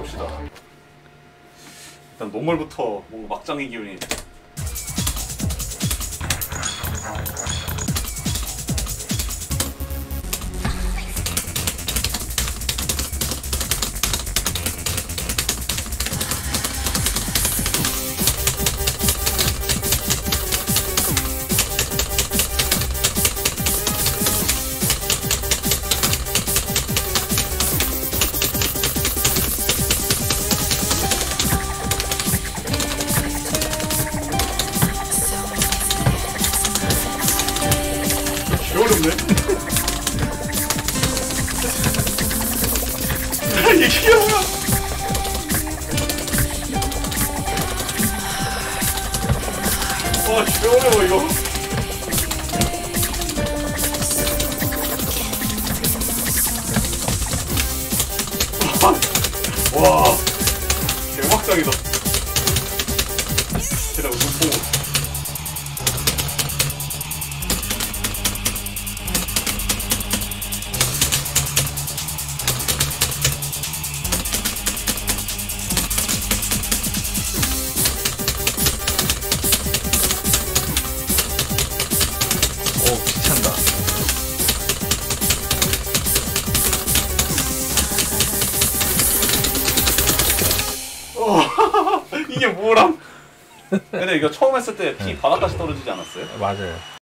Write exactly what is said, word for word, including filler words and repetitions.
해봅시다. 일단 노멀부터 뭔가 막장의 기운이. 어렵네. 이게 뭐야? 와, 진짜 어려워 이거. 와, 대박장이다. 게다가 눈뽕. 오, 귀찮다. 어, 이게 뭐람? 근데 이거 처음 했을 때 피 바닥까지 떨어지지 않았어요? 맞아요.